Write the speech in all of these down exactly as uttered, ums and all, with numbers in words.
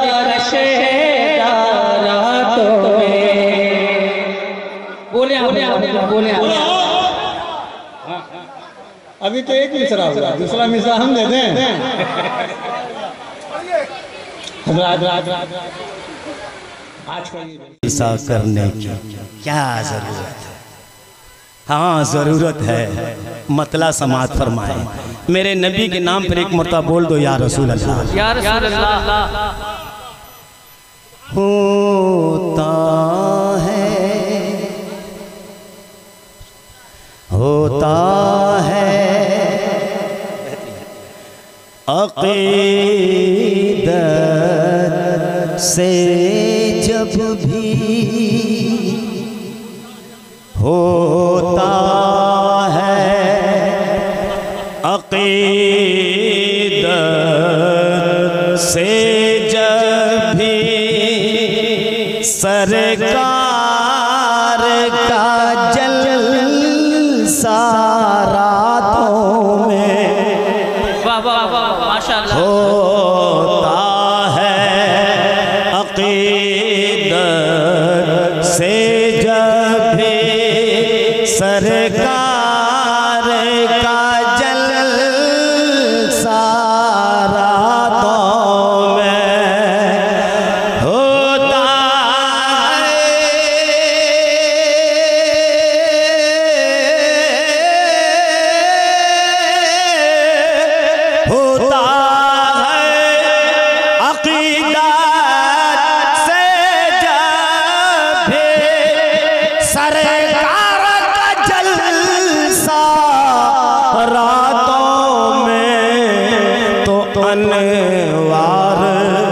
बोले बोले अभी तो एक मिसरा हुआ, दूसरा मिसरा हम दे दें। राज राज राज आज का ऐसा करने की क्या जरूरत है? हाँ जरूरत है। मतला समात फरमाए मेरे नबी के नाम पर एक मरतबा बोल दो या रसूल अल्लाह। या रसूल अल्लाह। होता है होता है अक़ीदत से जब भी होता है अक़ीदत से जब भी सरकार का जलसा रातों में वाह वाह वाह माशाअल्लाह होता है अक़ीदत से जब भी सरकार का जलसा रातों में होता होता है अक़ीदत से जब भी सरकार का जलसा रातों में तो अनवार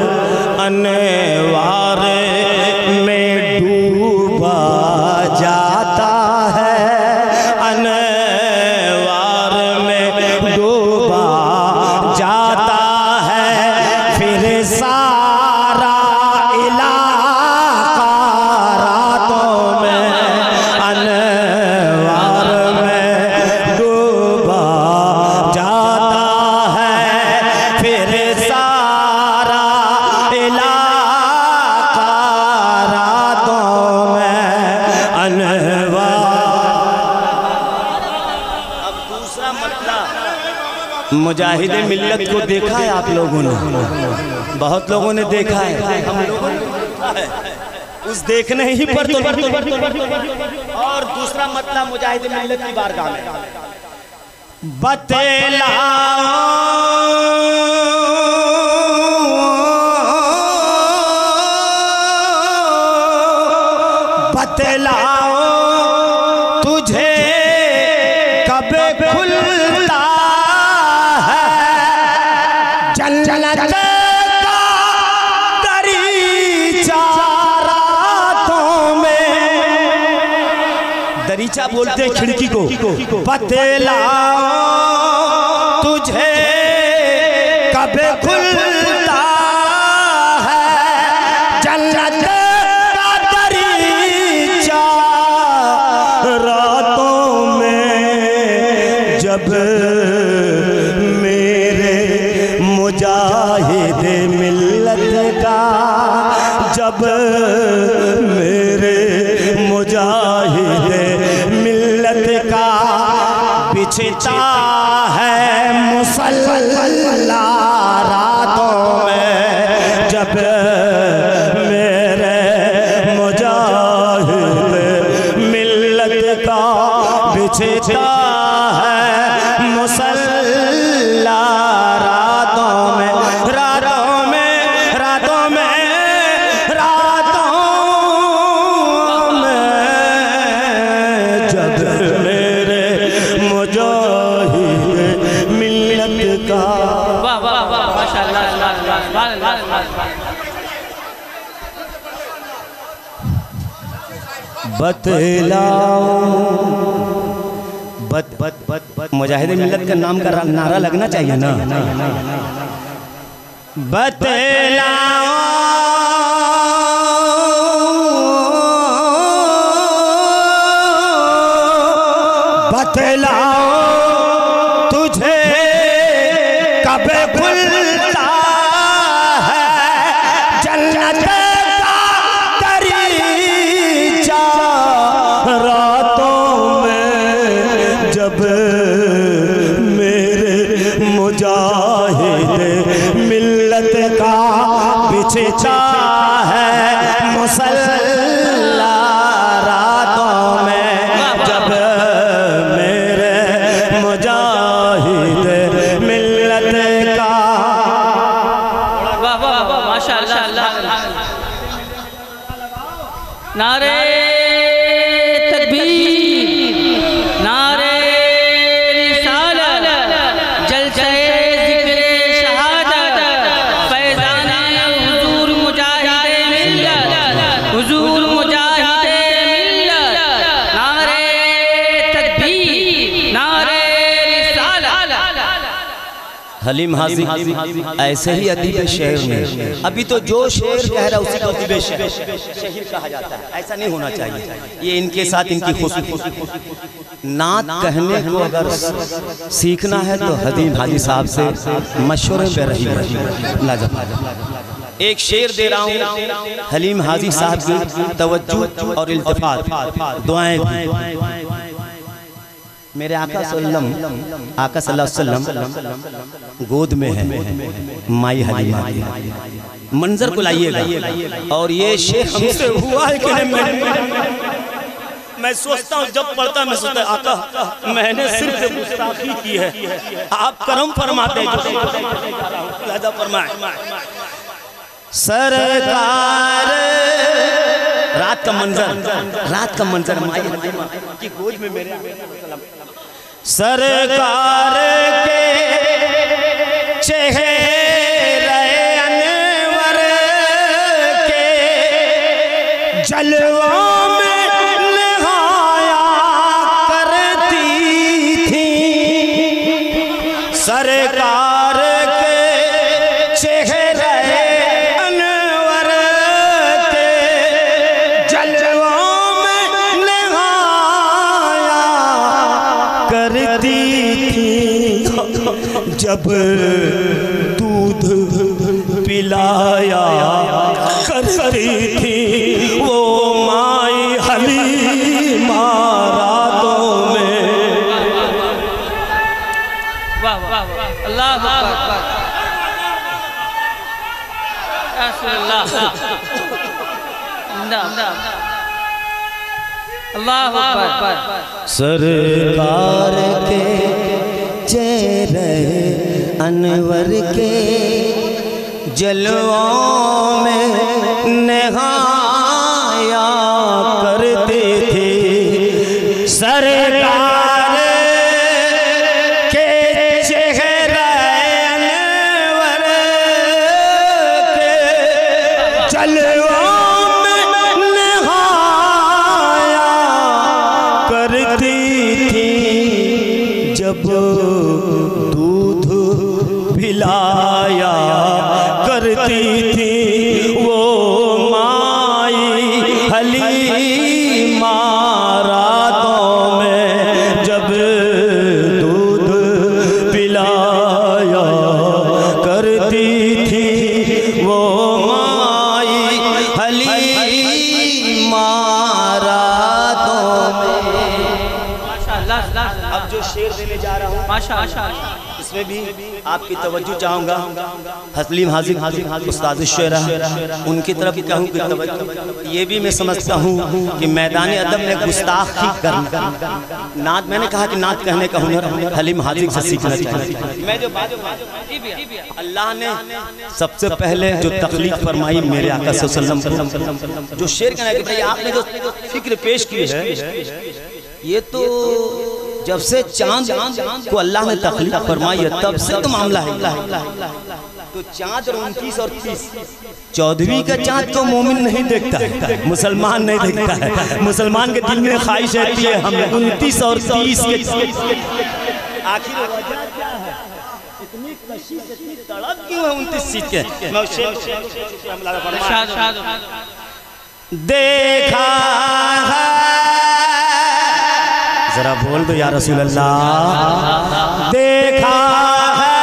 अनवार में डूबा जाता है अनवार में डूबा जाता है फिर सारा इलाका रातों में अनवार में डूबा जाता है फिर सारा इलाका रातों में अनवार। अब दूसरा मतलब मुजाहिदे मिल्लत को देखा है आप लोगों ने, बहुत लोगों ने देखा है, हम लोगों ने देखा है। उस देखने ही पर तो और दूसरा मतलब मुजाहिदे मिल्लत की बारगाह में बतलाओ बतलाओ तुझे कब खुलता है जन्नत का दरीचा रातों में। दरीचा बोलते हैं खिड़की को। बतलाओ तुझे कब खुलता है जन्नत का दरीचा रातों में जब मेरे मुजाहिद मिल्लत का जब मेरे मुजाहिद मिल्लत का बिछता है मुसल्ला रातों में जब मेरे मुजाहिद मिल्लत का बिछता है मुसल्ला रातों में रातों में रातों में रातों में जब मेरे मुजाहिद मिल्लत का। वाह वाह वाह माशाअल्लाह बतलाओ बत बत बत बत मुजाहिद मिल्लत का नाम का नारा लगना चाहिए ना। बतलाओ बतलाओ तुझे कब खुलता है पूछता है मुसल्ला रातों में जब मेरे मुजाहिद मिल्लत का। वाह वाह वाह माशाअल्लाह। नारे तकबीर, नारे रिसालत, जलसे ज़िक्रे शहादत, फैज़ाने हुज़ूर मुजाहिदे मिल्लत, हुज़ूर मुजाहिदे मिल्लत। नारे तकबीर, नारे रिसालत। हलीम हाजी ऐसे ही अदीब शेर में अभी तो जो शेर कह रहा उसी को अदीब शेर कहा जाता है। ऐसा नहीं होना चाहिए। ये इनके साथ इनकी खुशबू। नात कहने को अगर सीखना है तो हलीम हाजी साहब से मशवरे पे रही लाजवाब। एक शेर दे रहा हूँ हलीम हाजी साहब की तवज्जो और इल्तिफात दुआएं भी। मेरे आका सल्लम आका सल्लल्लाहु अलैहि वसल्लम गोद में है माई हलीमा की। मंजर को लाइएगा। और ये शेर हमसे हुआ है कि नहीं? मैं, मैं सोचता हूँ जब पढ़ता मैं सोचता आका मैंने सिर्फ गुस्ताखी की है, आप करम फरमाते लिहाजा फरमाए। सरकार रात का मंजर, रात का मंजर माई हलीमा की गोद में मेरे सरकार के चेहरे अनवर के जलवों में नहाया करती थी। सरकार के चेहरे अनवर के जलवों में नहाया करती थी। जब दूध पिलाया करती थी वो माई हलीमा रातों में। वाह वाह अल्लाह अकबर। अल्लाह अकबर। सरकार के चेहरे अनवर के जलवों में नहाया करते थे। सरकार के चेहरे अनवर के जलवों में नहाया करती थी। जब दूध पिलाया करती थी वो माई हलीमा रातों में। जब दूध पिलाया करती थी वो माई हलीमा रातों में। अब जो शेर देने जा रहा हूँ माशाअल्लाह इसमें भी आपकी तवज्जो चाहूँगा। हलीम हाजी उस्ताद शेरा उनकी तरफ कहूँ कि तवज्जो। ये भी मैं समझता हूँ कि मैदान अदब में गुस्ताखी करना नात, मैंने कहा कि नात कहने का हुनर हलीम हाजी से सीखना चाहिए। मैं जो बात अल्लाह ने सबसे पहले जो तख्लीक फरमाई मेरे आका सल्लल्लाहु अलैहि वसल्लम जो शेर कहना कि भाई आपने जो फिक्र पेश की है ये तो जब से चांद को अल्लाह ने तख्लीक फरमाई है तब से तो मामला है। तो चांद और उनतीस और तीस चौदहवीं का चांद तो मोमिन नहीं देखता है, मुसलमान नहीं देखता है। मुसलमान के दिल में ख्वाहिश रहती है हम उनतीस और तीस के आखिर वजह क्या है? इतनी कशिश इतनी तड़प क्यों है उनतीस सीट के? देखा जरा बोल दो या रसूल अल्लाह। देखा है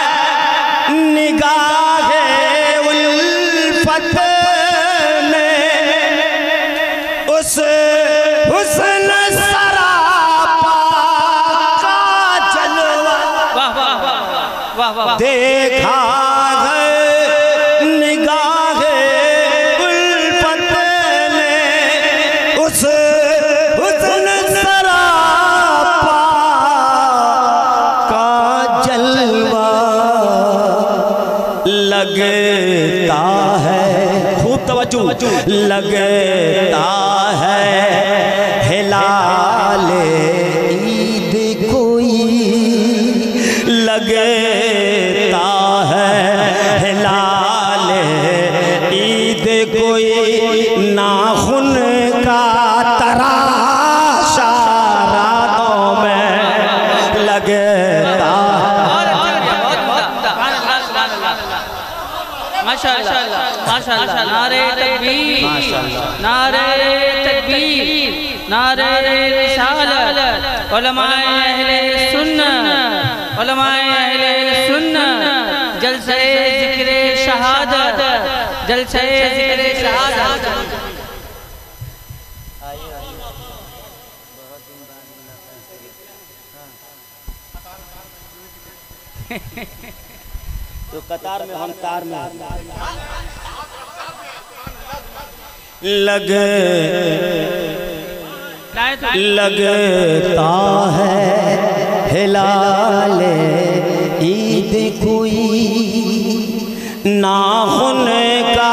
निगाहे उल्फत में उस हुस्न सरापा का जलवा। देखा है निगाहे तवज्जो लगता है हिलाल ईद कोई, लगता है हिलाल ईद कोई, नाखून का तराशा रातों में लगता। माशाअल्लाह माशाअल्लाह, नारे तकबीर, नारे तकबीर, नारे रिसालत, उलमाए अहले सुन्नत, उलमाए अहले सुन्नत, जलसे ज़िक्रे शहादत, जलसे ज़िक्रे शहादत। तो कतार में हम तार में लग लगता है हिलाल ईद कोई, नाखून का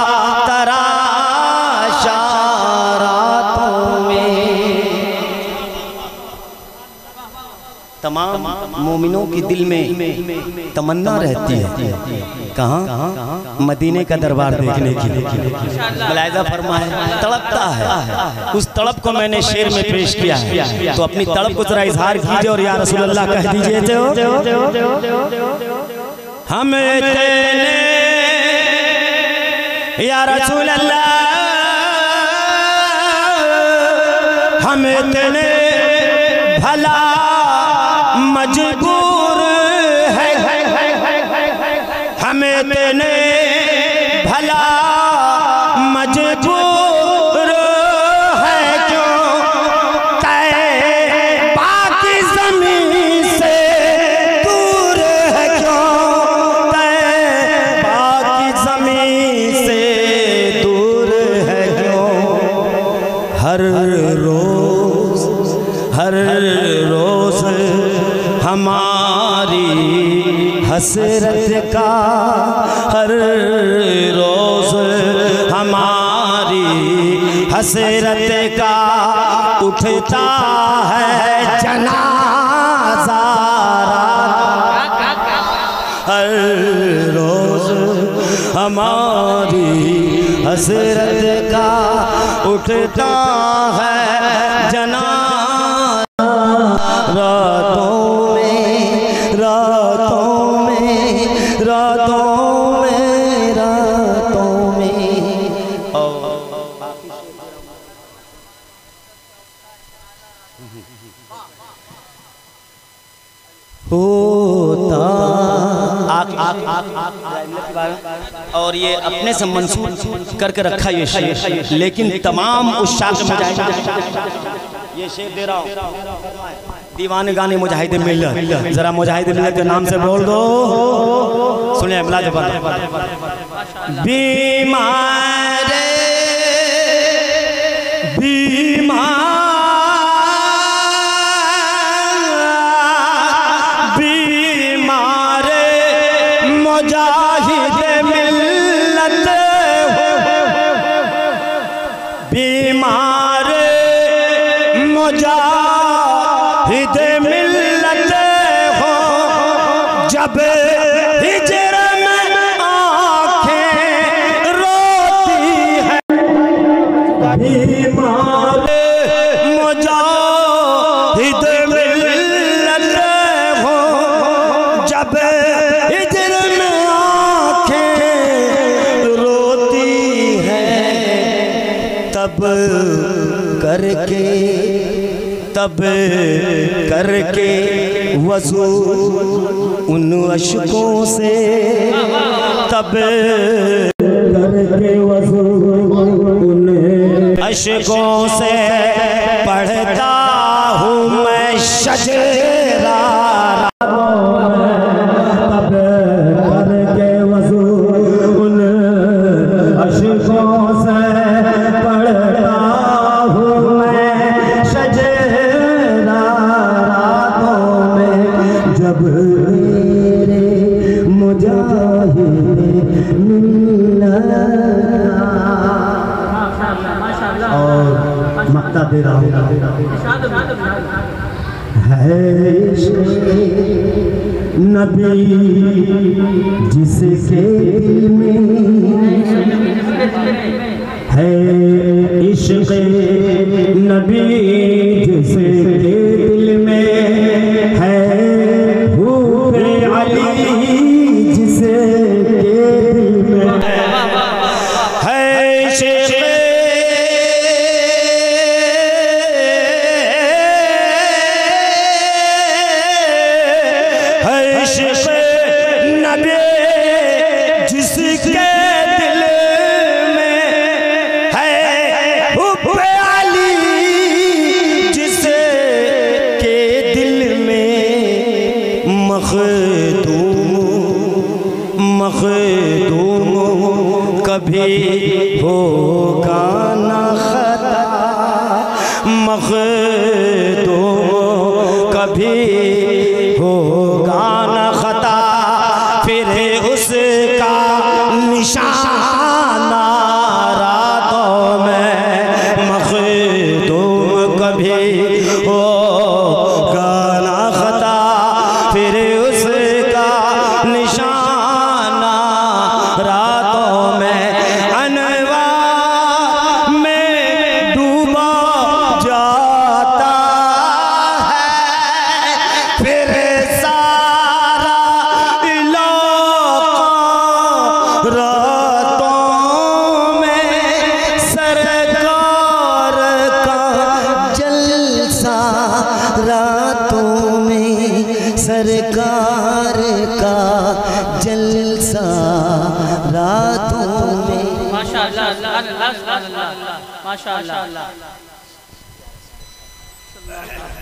तराशा रातों में। तमाम मोमिनों के दिल में तमन्ना रहती है, कहाँ? मदीने का दरबार देखने की। मुलाहिज़ा फरमाए, तड़पता है, उस तड़प को मैंने शेर में पेश किया है, तो अपनी तड़प को जरा इजहार कीजिए और या रसूल अल्लाह कह दीजिए तो हमें तेने या रसूल अल्लाह हमें तेने भला मजबूर है, हमें तेने भला मजबूर है क्यों, तैबा की ज़मीन से दूर है क्यों, तैबा की ज़मीन से दूर है क्यों, हर रोज हर रोज हमारी हसरत का, हर रोज हमारी हसरत का उठता है जनाज़ा, हर रोज हमारी हसरत का उठता है जनाज़ा, रातों में रातों में रातों में रातों में होता और ये अपने से मंसूब करके रखा ये शेर, लेकिन तमाम उस शाख मुजाहिद ये शेर दे रहा हूँ, दीवाने गाने मुजाहिद मिल्लत, जरा मुजाहिद मिल्लत के नाम से बोल दो, सुनिए मुलाज़ बीमार बीमार बीमार मुजाहिद मिल्लत हो, बीमार मुजाहिद मिल्लत हो, जब हिजर में आँखें रोती है, बीमार मुजाहिद मिल्लत हो, जब हिजर में आँखें रोती है, तब करके तब करके वज़ू उन अशकों से, तब करके वज़ू उन अशकों से पढ़ता हूँ मैं शजरा, तब करके वज़ू उन अशकों से पढ़ता हूँ मैं शजरा, रातों में जब मेरे मुजाहिद मिल्लत दे रहा हूँ। है नबी जिसके दिल में है इश्क़ नबी जिसके दिल में है हुब्ब अली जिसके दिल में है इश्क़ नबी जिसके दिल में है हुब्ब अली जिसके दिल में मखदूम मखदूम कभी होगा ना खता मखदूम कभी होगा ना खता फिर उसका निशाना रातों में मखदूम कभी होगा ना खता फिर उसका निशाना रातों में अनवार में डूबा जाता है फिर सारा इलाका रातों में सरकार का जलसा रातों में सरकार का जलसा रातों में माशाअल्लाह माशाअल्लाह माशाअल्लाह।